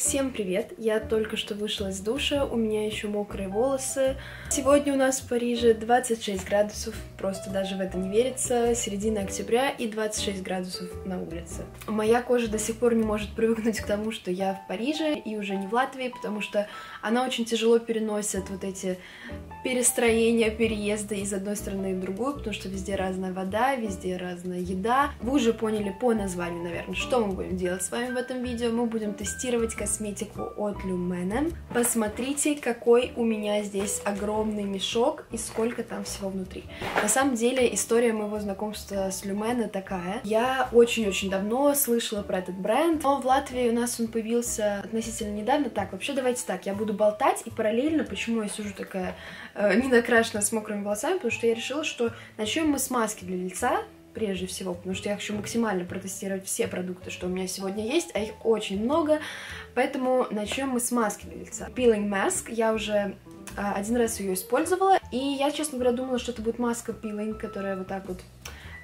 Всем привет! Я только что вышла из душа, у меня еще мокрые волосы. Сегодня у нас в Париже 26 градусов, просто даже в это не верится, середина октября и 26 градусов на улице. Моя кожа до сих пор не может привыкнуть к тому, что я в Париже и уже не в Латвии, потому что она очень тяжело переносит вот эти перестроения, переезды из одной страны в другую, потому что везде разная вода, везде разная еда. Вы уже поняли по названию, наверное, что мы будем делать с вами в этом видео. Мы будем тестировать косметику от Lumene. Посмотрите, какой у меня здесь огромный мешок и сколько там всего внутри. На самом деле, история моего знакомства с Lumene такая. Я очень-очень давно слышала про этот бренд, но в Латвии у нас он появился относительно недавно. Так, вообще давайте так, я буду болтать и параллельно, почему я сижу такая не накрашена с мокрыми волосами, потому что я решила, что начнем мы с маски для лица, прежде всего, потому что я хочу максимально протестировать все продукты, что у меня сегодня есть, а их очень много, поэтому начнем мы с маски для лица. Peeling Mask, я уже один раз ее использовала, и я, честно говоря, думала, что это будет маска Peeling, которая вот так вот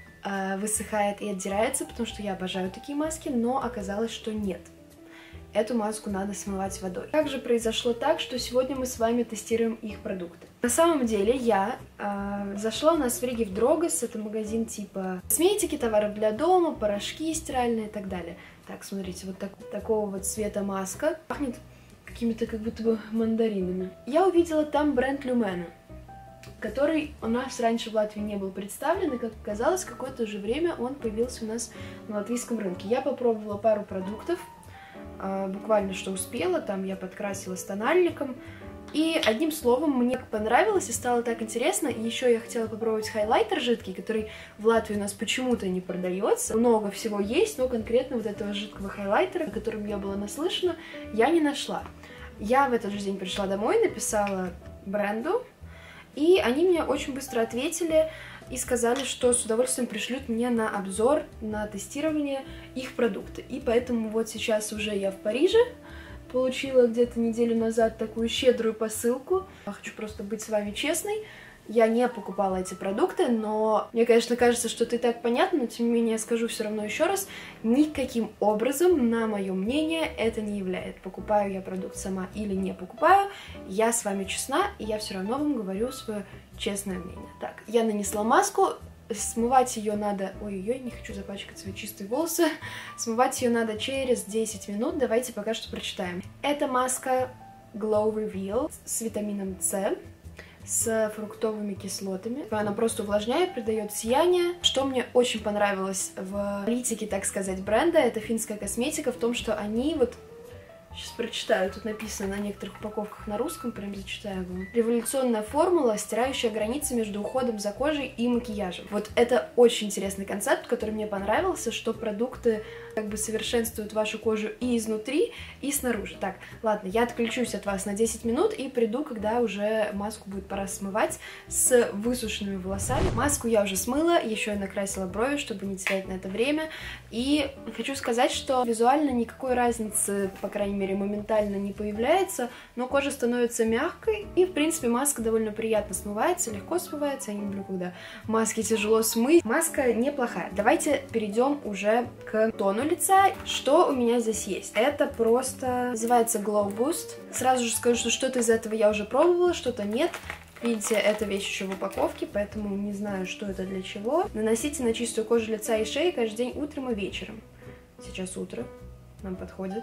высыхает и отдирается, потому что я обожаю такие маски, но оказалось, что нет. Эту маску надо смывать водой. Также произошло так, что сегодня мы с вами тестируем их продукты. На самом деле я зашла у нас в Риге в Дрогас, это магазин типа косметики, товаров для дома, порошки стиральные и так далее. Так, смотрите, вот такого вот цвета маска. Пахнет какими-то как будто бы мандаринами. Я увидела там бренд Lumene, который у нас раньше в Латвии не был представлен, и, как оказалось, какое-то же время он появился у нас на латвийском рынке. Я попробовала пару продуктов, буквально что успела, там я подкрасилась тональником, и одним словом мне понравилось и стало так интересно. И еще я хотела попробовать хайлайтер жидкий, который в Латвии у нас почему-то не продается. Много всего есть, но конкретно вот этого жидкого хайлайтера, о котором я была наслышана, я не нашла. Я в этот же день пришла домой, написала бренду, и они мне очень быстро ответили и сказали, что с удовольствием пришлют мне на обзор, на тестирование их продукты. И поэтому вот сейчас уже я в Париже, получила где-то неделю назад такую щедрую посылку. Я хочу просто быть с вами честной. Я не покупала эти продукты, но мне, конечно, кажется, что это и так понятно, но тем не менее я скажу все равно еще раз, никаким образом, на мое мнение, это не является. Покупаю я продукт сама или не покупаю, я с вами честна, и я все равно вам говорю свое честное мнение. Так, я нанесла маску, смывать ее надо... Ой-ой-ой, не хочу запачкать свои чистые волосы. Смывать ее надо через 10 минут, давайте пока что прочитаем. Это маска Glow Reveal с витамином С, с фруктовыми кислотами. Она просто увлажняет, придает сияние. Что мне очень понравилось в политике, так сказать, бренда, это финская косметика, в том, что они вот... Сейчас прочитаю, тут написано на некоторых упаковках на русском, прям зачитаю вам. Революционная формула, стирающая границы между уходом за кожей и макияжем. Вот это очень интересный концепт, который мне понравился, что продукты как бы совершенствуют вашу кожу и изнутри, и снаружи. Так, ладно, я отключусь от вас на 10 минут и приду, когда уже маску будет пора смывать с высушенными волосами. Маску я уже смыла, еще я накрасила брови, чтобы не терять на это время. И хочу сказать, что визуально никакой разницы, по крайней мере, моментально не появляется, но кожа становится мягкой, и, в принципе, маска довольно приятно смывается, легко смывается. Я не люблю, когда маски тяжело смыть. Маска неплохая. Давайте перейдем уже к тону лица. Что у меня здесь есть? Это просто называется Glow Boost. Сразу же скажу, что что-то из этого я уже пробовала, что-то нет. Видите, эта вещь еще в упаковке, поэтому не знаю, что это для чего. Наносите на чистую кожу лица и шеи каждый день утром и вечером. Сейчас утро, нам подходит.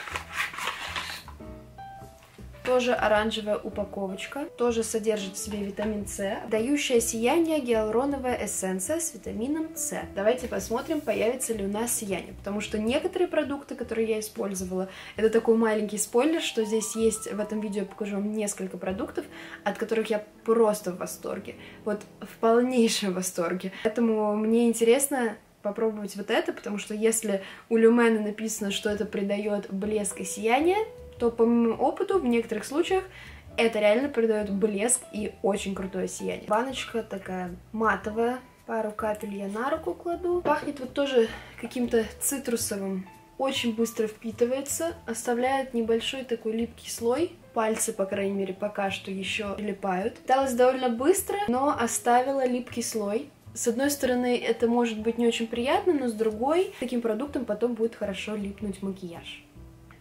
Тоже оранжевая упаковочка, тоже содержит в себе витамин С, дающая сияние гиалуроновая эссенция с витамином С. Давайте посмотрим, появится ли у нас сияние, потому что некоторые продукты, которые я использовала, это такой маленький спойлер, что здесь есть, в этом видео я покажу вам несколько продуктов, от которых я просто в восторге, вот в полнейшем восторге. Поэтому мне интересно попробовать вот это, потому что если у Lumene написано, что это придает блеск и сияние, то по моему опыту в некоторых случаях это реально придает блеск и очень крутое сияние. Баночка такая матовая, пару капель я на руку кладу. Пахнет вот тоже каким-то цитрусовым, очень быстро впитывается, оставляет небольшой такой липкий слой. Пальцы, по крайней мере, пока что еще прилипают. Питалась довольно быстро, но оставила липкий слой. С одной стороны, это может быть не очень приятно, но с другой, таким продуктом потом будет хорошо липнуть макияж.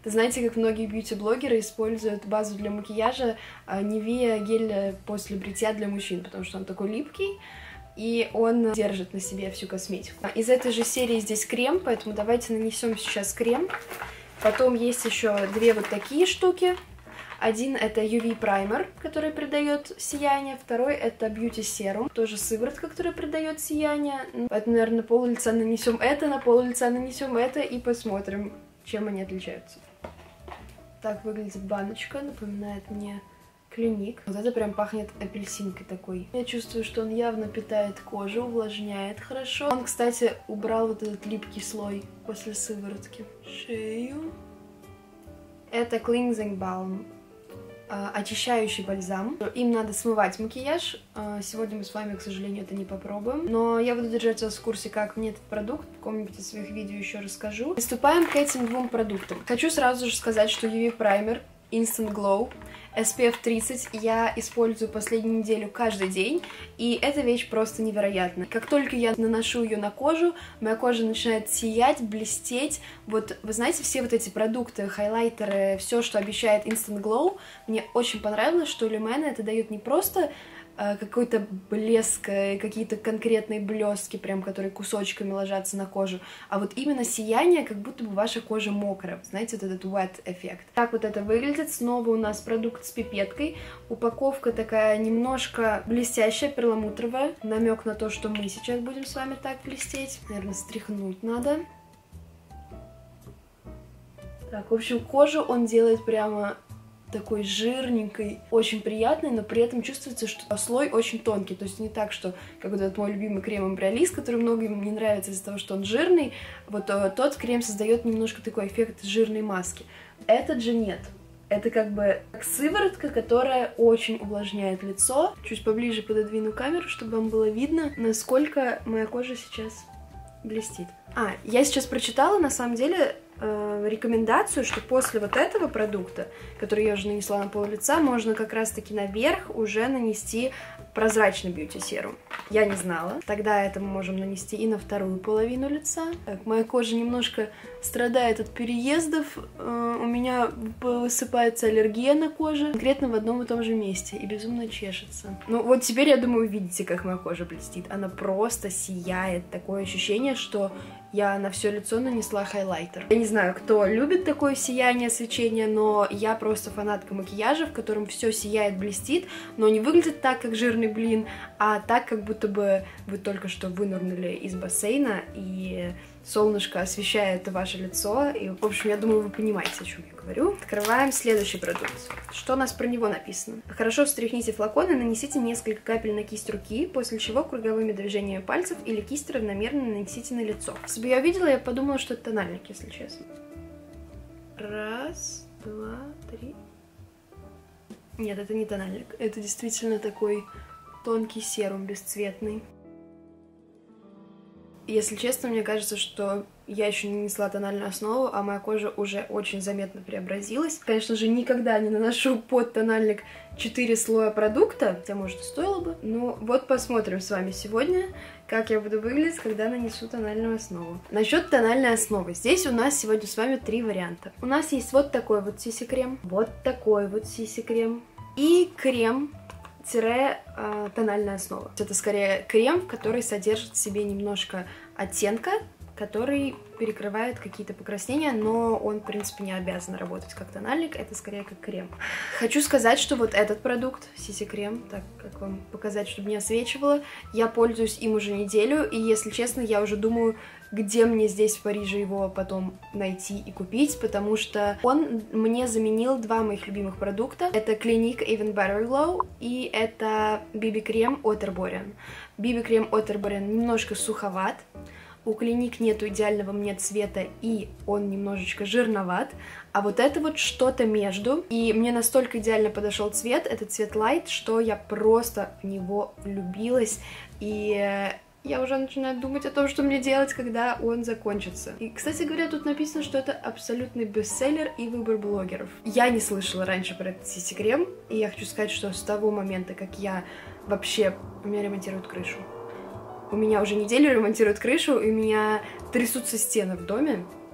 Знаете, как многие бьюти-блогеры используют базу для макияжа Nivea гель после бритья для мужчин, потому что он такой липкий, и он держит на себе всю косметику. Из этой же серии здесь крем, поэтому давайте нанесем сейчас крем. Потом есть еще две вот такие штуки. Один это UV праймер, который придает сияние, второй это Beauty Serum, тоже сыворотка, которая придает сияние. Поэтому, наверное, на пол лица нанесем это, на пол лица нанесем это и посмотрим, чем они отличаются. Так выглядит баночка, напоминает мне Клиник. Вот это прям пахнет апельсинкой такой. Я чувствую, что он явно питает кожу, увлажняет хорошо. Он, кстати, убрал вот этот липкий слой после сыворотки. Шею. Это Cleansing Balm. Очищающий бальзам. Им надо смывать макияж. Сегодня мы с вами, к сожалению, это не попробуем. Но я буду держать вас в курсе, как мне этот продукт. В каком-нибудь из своих видео еще расскажу. Приступаем к этим двум продуктам. Хочу сразу же сказать, что UV праймер Instant Glow SPF 30 я использую последнюю неделю каждый день, и эта вещь просто невероятна. Как только я наношу ее на кожу, моя кожа начинает сиять, блестеть. Вот, вы знаете, все вот эти продукты, хайлайтеры, все, что обещает Instant Glow, мне очень понравилось, что у Lumene это дает не просто какой-то блеск, какие-то конкретные блестки, прям, которые кусочками ложатся на кожу, а вот именно сияние, как будто бы ваша кожа мокрая, знаете, вот этот wet эффект. Так вот это выглядит. Снова у нас продукт с пипеткой. Упаковка такая немножко блестящая, перламутровая, намек на то, что мы сейчас будем с вами так блестеть. Наверное, стряхнуть надо. Так, в общем, кожу он делает прямо такой жирненькой, очень приятной, но при этом чувствуется, что слой очень тонкий, то есть не так, что, как вот этот мой любимый крем Эмбриолис, который многим не нравится из-за того, что он жирный, вот тот крем создает немножко такой эффект жирной маски. Этот же нет. Это как бы сыворотка, которая очень увлажняет лицо. Чуть поближе пододвину камеру, чтобы вам было видно, насколько моя кожа сейчас блестит. Я сейчас прочитала, на самом деле, рекомендацию, что после вот этого продукта, который я уже нанесла на пол лица, можно как раз-таки наверх уже нанести прозрачный бьюти-серум. Я не знала. Тогда это мы можем нанести и на вторую половину лица. Так, моя кожа немножко страдает от переездов. У меня высыпается аллергия на коже, конкретно в одном и том же месте, и безумно чешется. Ну вот теперь, я думаю, видите, как моя кожа блестит. Она просто сияет. Такое ощущение, что я на все лицо нанесла хайлайтер. Я не знаю, кто любит такое сияние, свечение, но я просто фанатка макияжа, в котором все сияет, блестит, но не выглядит так, как жирный блин, а так, как будто бы вы только что вынырнули из бассейна, и солнышко освещает ваше лицо. И, в общем, я думаю, вы понимаете, о чем я говорю. Открываем следующий продукт. Что у нас про него написано? Хорошо встряхните флакон и нанесите несколько капель на кисть руки, после чего круговыми движениями пальцев или кисть равномерно нанесите на лицо. Если бы я увидела, я подумала, что это тональник, если честно. Раз, два, три. Нет, это не тональник. Это действительно такой тонкий серум бесцветный. Если честно, мне кажется, что я еще не нанесла тональную основу, а моя кожа уже очень заметно преобразилась. Конечно же, никогда не наношу под тональник 4 слоя продукта, хотя, может, и стоило бы. Но вот посмотрим с вами сегодня, как я буду выглядеть, когда нанесу тональную основу. Насчет тональной основы. Здесь у нас сегодня с вами 3 варианта. У нас есть вот такой вот CC-крем, вот такой вот CC-крем и крем тональная основа. Это скорее крем, который содержит в себе немножко оттенка, который перекрывает какие-то покраснения, но он, в принципе, не обязан работать как тональник, это скорее как крем. Хочу сказать, что вот этот продукт, CC-крем, так как вам показать, чтобы не освечивало, я пользуюсь им уже неделю, и, если честно, я уже думаю, где мне здесь в Париже его потом найти и купить, потому что он мне заменил 2 моих любимых продукта. Это Clinique Even Better Glow и это BB-крем от Herborian. BB-крем от Herborian немножко суховат, у Clinique нету идеального мне цвета, и он немножечко жирноват, а вот это вот что-то между, и мне настолько идеально подошел цвет, это цвет Light, что я просто в него влюбилась, и я уже начинаю думать о том, что мне делать, когда он закончится. И, кстати говоря, тут написано, что это абсолютный бестселлер и выбор блогеров. Я не слышала раньше про этот CC-крем, и я хочу сказать, что с того момента, как я вообще... У меня ремонтируют крышу. У меня уже неделю ремонтируют крышу, и у меня трясутся стены в доме.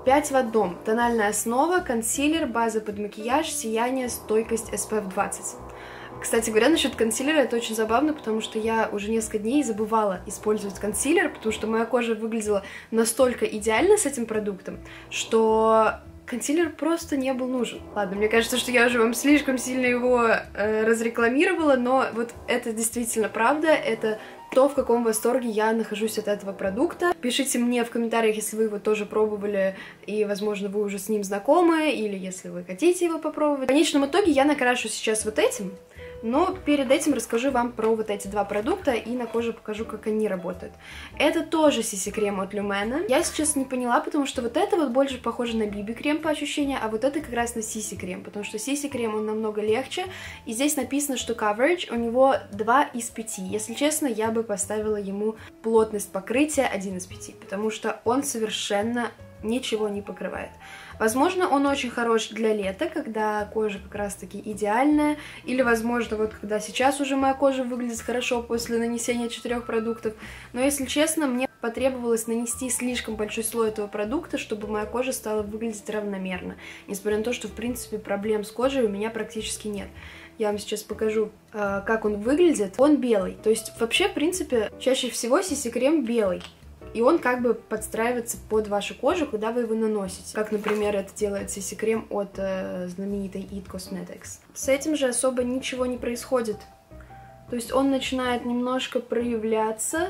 5 в одном. Тональная основа, консилер, база под макияж, сияние, стойкость SPF 20. Кстати говоря, насчет консилера это очень забавно, потому что я уже несколько дней забывала использовать консилер, потому что моя кожа выглядела настолько идеально с этим продуктом, что консилер просто не был нужен. Ладно, мне кажется, что я уже вам слишком сильно его разрекламировала, но вот это действительно правда, это то, в каком восторге я нахожусь от этого продукта. Пишите мне в комментариях, если вы его тоже пробовали, и, возможно, вы уже с ним знакомы, или если вы хотите его попробовать. В конечном итоге я накрашу сейчас вот этим, но перед этим расскажу вам про вот эти два продукта и на коже покажу, как они работают. Это тоже CC-крем от Lumene. Я сейчас не поняла, потому что вот это вот больше похоже на BB-крем по ощущениям, а вот это как раз на CC-крем, потому что CC-крем он намного легче, и здесь написано, что coverage у него 2 из 5. Если честно, я бы поставила ему плотность покрытия 1 из 5, потому что он совершенно ничего не покрывает. Возможно, он очень хорош для лета, когда кожа как раз-таки идеальная, или, возможно, вот когда сейчас уже моя кожа выглядит хорошо после нанесения 4 продуктов, но, если честно, мне потребовалось нанести слишком большой слой этого продукта, чтобы моя кожа стала выглядеть равномерно, несмотря на то, что, в принципе, проблем с кожей у меня практически нет. Я вам сейчас покажу, как он выглядит. Он белый, то есть, вообще, в принципе, чаще всего CC-крем белый. И он как бы подстраивается под вашу кожу, когда вы его наносите. Как, например, это делает CC-крем от знаменитой It Cosmetics. С этим же особо ничего не происходит. То есть он начинает немножко проявляться,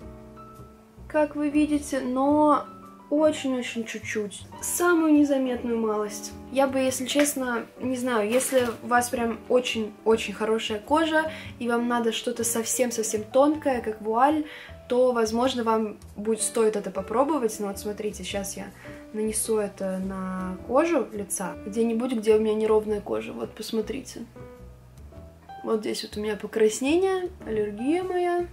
как вы видите, но очень-очень чуть-чуть. Самую незаметную малость. Я бы, если честно, не знаю, если у вас прям очень-очень хорошая кожа, и вам надо что-то совсем-совсем тонкое, как вуаль, то, возможно, вам будет стоит это попробовать. Но вот смотрите, сейчас я нанесу это на кожу лица, где-нибудь, где у меня неровная кожа. Вот, посмотрите. Вот здесь вот у меня покраснение, аллергия моя.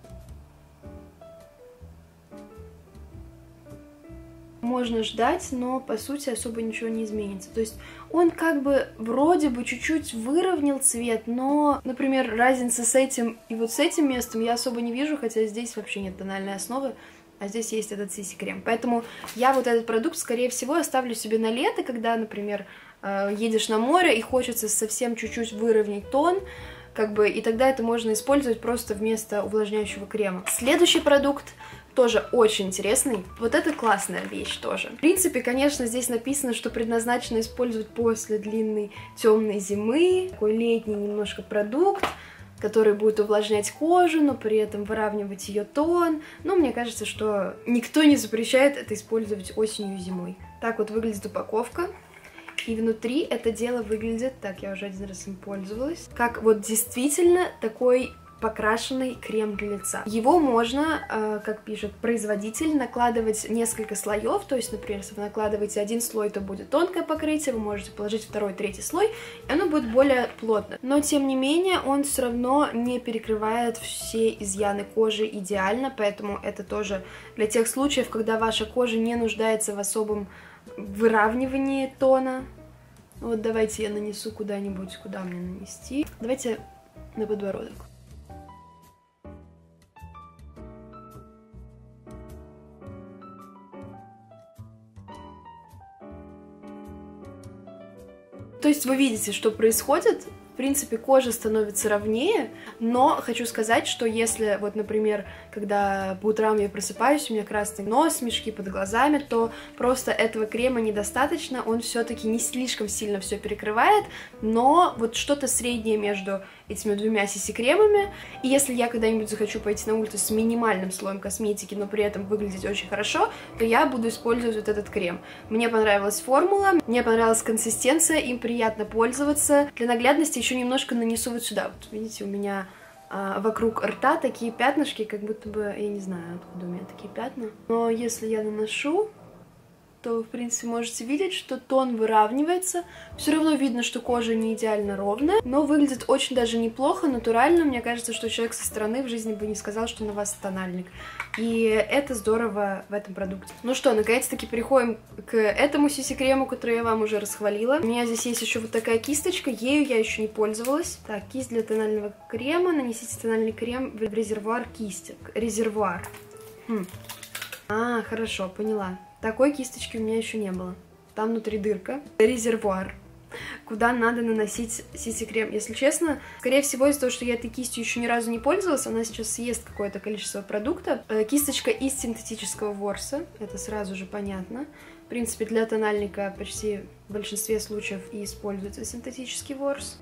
Можно ждать, но по сути особо ничего не изменится. То есть он как бы вроде бы чуть-чуть выровнял цвет, но, например, разницы с этим и вот с этим местом я особо не вижу, хотя здесь вообще нет тональной основы, а здесь есть этот CC-крем. Поэтому я вот этот продукт, скорее всего, оставлю себе на лето, когда, например, едешь на море и хочется совсем чуть-чуть выровнять тон, как бы, и тогда это можно использовать просто вместо увлажняющего крема. Следующий продукт тоже очень интересный. Вот это классная вещь тоже. В принципе, конечно, здесь написано, что предназначено использовать после длинной темной зимы. Такой летний немножко продукт, который будет увлажнять кожу, но при этом выравнивать ее тон. Но мне кажется, что никто не запрещает это использовать осенью и зимой. Так вот выглядит упаковка. И внутри это дело выглядит, так, я уже один раз им пользовалась, как вот действительно такой покрашенный крем для лица. Его можно, как пишет производитель, накладывать несколько слоев, то есть, например, если вы накладываете один слой, то будет тонкое покрытие, вы можете положить второй, третий слой, и оно будет более плотно. Но, тем не менее, он все равно не перекрывает все изъяны кожи идеально, поэтому это тоже для тех случаев, когда ваша кожа не нуждается в особом выравнивании тона. Вот давайте я нанесу куда-нибудь, куда мне нанести. Давайте на подбородок. То есть вы видите, что происходит. В принципе, кожа становится ровнее, но хочу сказать, что если, вот, например, когда по утрам я просыпаюсь, у меня красный нос, мешки под глазами, то просто этого крема недостаточно, он все-таки не слишком сильно все перекрывает, но вот что-то среднее между этими двумя CC-кремами, и если я когда-нибудь захочу пойти на улицу с минимальным слоем косметики, но при этом выглядеть очень хорошо, то я буду использовать вот этот крем. Мне понравилась формула, мне понравилась консистенция, им приятно пользоваться. Для наглядности еще немножко нанесу вот сюда. Вот видите, у меня вокруг рта такие пятнышки, как будто бы, я не знаю, откуда у меня такие пятна. Но если я наношу, то вы, в принципе, можете видеть, что тон выравнивается. Все равно видно, что кожа не идеально ровная, но выглядит очень даже неплохо, натурально. Мне кажется, что человек со стороны в жизни бы не сказал, что на вас тональник. И это здорово в этом продукте. Ну что, наконец-таки переходим к этому CC-крему, который я вам уже расхвалила. У меня здесь есть еще вот такая кисточка, ею я еще не пользовалась. Так, кисть для тонального крема. Нанесите тональный крем в резервуар кисти. Резервуар. Хорошо, поняла. Такой кисточки у меня еще не было. Там внутри дырка, резервуар, куда надо наносить CC-крем. Если честно, скорее всего, из-за того, что я этой кистью еще ни разу не пользовалась, она сейчас съест какое-то количество продукта. Кисточка из синтетического ворса, это сразу же понятно. В принципе, для тональника почти в большинстве случаев и используется синтетический ворс.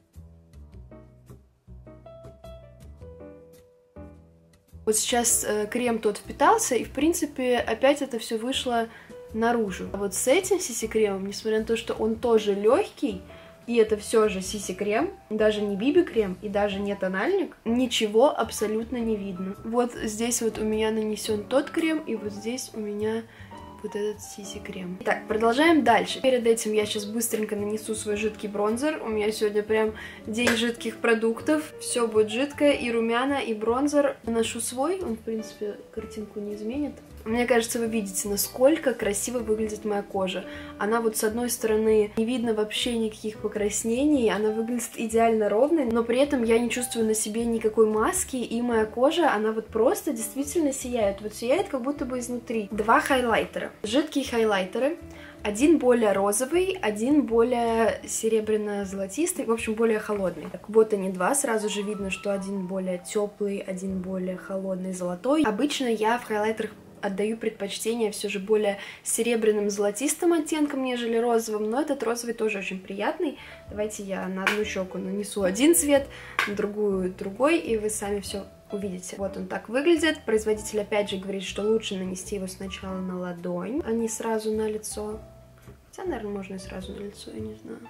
Вот сейчас крем тот впитался, и, в принципе, опять это все вышло наружу. А вот с этим CC-кремом, несмотря на то, что он тоже легкий, и это все же CC-крем, даже не BB-крем и даже не тональник, ничего абсолютно не видно. Вот здесь вот у меня нанесен тот крем, и вот здесь у меня вот этот CC-крем. Так, продолжаем дальше. Перед этим я сейчас быстренько нанесу свой жидкий бронзер. У меня сегодня прям день жидких продуктов. Все будет жидкое, и румяна, и бронзер. Наношу свой, он, в принципе, картинку не изменит. Мне кажется, вы видите, насколько красиво выглядит моя кожа. Она вот с одной стороны не видно вообще никаких покраснений, она выглядит идеально ровной, но при этом я не чувствую на себе никакой маски, и моя кожа, она вот просто действительно сияет. Вот сияет как будто бы изнутри. Два хайлайтера. Жидкие хайлайтеры. Один более розовый, один более серебряно-золотистый, в общем, более холодный. Так, вот они два, сразу же видно, что один более теплый, один более холодный, золотой. Обычно я в хайлайтерах отдаю предпочтение все же более серебряным золотистым оттенкам, нежели розовым, но этот розовый тоже очень приятный. Давайте я на одну щеку нанесу один цвет, на другую другой, и вы сами все увидите. Вот он так выглядит. Производитель опять же говорит, что лучше нанести его сначала на ладонь, а не сразу на лицо. Хотя, наверное, можно и сразу на лицо, я не знаю.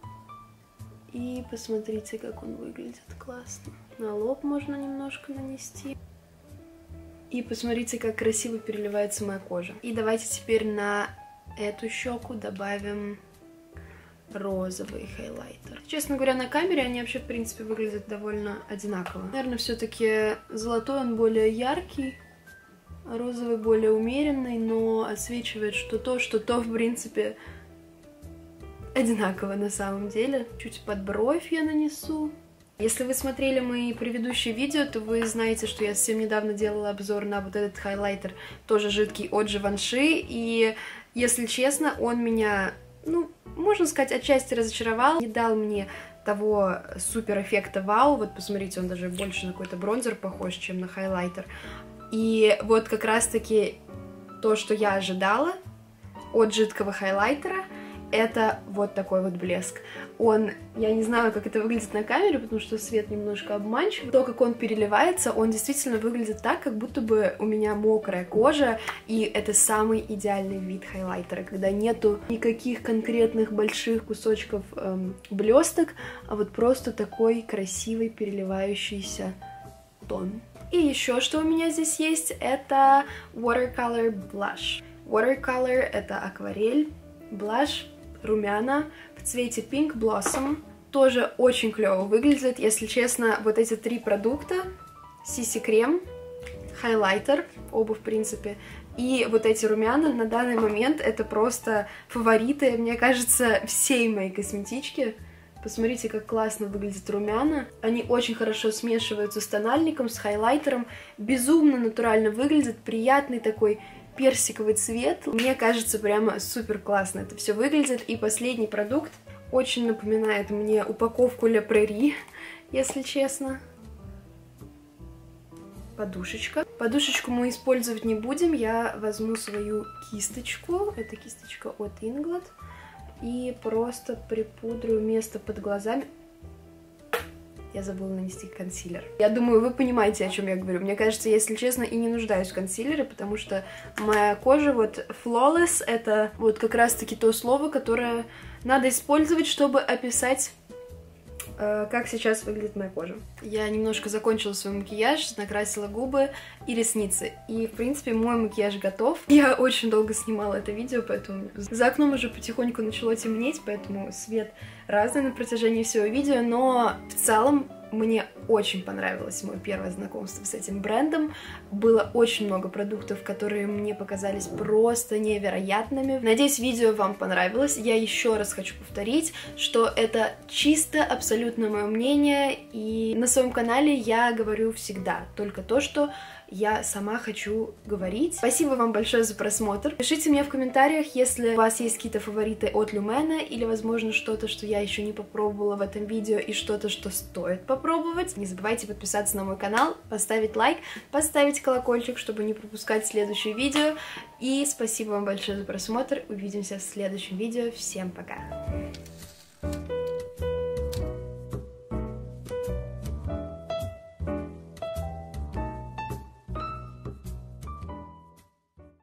И посмотрите, как он выглядит классно. На лоб можно немножко нанести. И посмотрите, как красиво переливается моя кожа. И давайте теперь на эту щеку добавим розовый хайлайтер. Честно говоря, на камере они вообще, в принципе, выглядят довольно одинаково. Наверное, все-таки золотой он более яркий, а розовый более умеренный, но отсвечивает что-то, в принципе, одинаково на самом деле. Чуть под бровь я нанесу. Если вы смотрели мои предыдущие видео, то вы знаете, что я совсем недавно делала обзор на вот этот хайлайтер, тоже жидкий от Givenchy, и, если честно, он меня, ну, можно сказать, отчасти разочаровал, не дал мне того супер эффекта вау. Вот посмотрите, он даже больше на какой-то бронзер похож, чем на хайлайтер. И вот как раз-таки то, что я ожидала от жидкого хайлайтера, это вот такой вот блеск. Он, я не знаю, как это выглядит на камере, потому что свет немножко обманчивый. То, как он переливается, он действительно выглядит так, как будто бы у меня мокрая кожа, и это самый идеальный вид хайлайтера, когда нету никаких конкретных больших кусочков блесток, а вот просто такой красивый переливающийся тон. И еще что у меня здесь есть, это Watercolor Blush. Watercolor — это акварель, Blush — румяна в цвете Pink Blossom. Тоже очень клево выглядит. Если честно, вот эти три продукта, CC-крем, хайлайтер, оба в принципе, и вот эти румяна на данный момент это просто фавориты, мне кажется, всей моей косметички. Посмотрите, как классно выглядят румяна. Они очень хорошо смешиваются с тональником, с хайлайтером. Безумно натурально выглядит, приятный такой персиковый цвет. Мне кажется, прямо супер классно это все выглядит. И последний продукт очень напоминает мне упаковку Ля Прери, если честно. Подушечка. Подушечку мы использовать не будем. Я возьму свою кисточку. Это кисточка от Inglot. И просто припудрю место под глазами. Я забыла нанести консилер. Я думаю, вы понимаете, о чем я говорю. Мне кажется, если честно, и не нуждаюсь в консилере, потому что моя кожа, вот, flawless, это вот как раз-таки то слово, которое надо использовать, чтобы описать, как сейчас выглядит моя кожа. Я немножко закончила свой макияж, накрасила губы и ресницы. И, в принципе, мой макияж готов. Я очень долго снимала это видео, поэтому за окном уже потихоньку начало темнеть, поэтому свет разный на протяжении всего видео, но в целом мне очень понравилось мое первое знакомство с этим брендом. Было очень много продуктов, которые мне показались просто невероятными. Надеюсь, видео вам понравилось. Я еще раз хочу повторить, что это чисто абсолютно мое мнение, и на своем канале я говорю всегда только то, что я сама хочу говорить. Спасибо вам большое за просмотр. Пишите мне в комментариях, если у вас есть какие-то фавориты от Люмена, или, возможно, что-то, что я еще не попробовала в этом видео, и что-то, что стоит попробовать. Не забывайте подписаться на мой канал, поставить лайк, поставить колокольчик, чтобы не пропускать следующее видео. И спасибо вам большое за просмотр. Увидимся в следующем видео. Всем пока!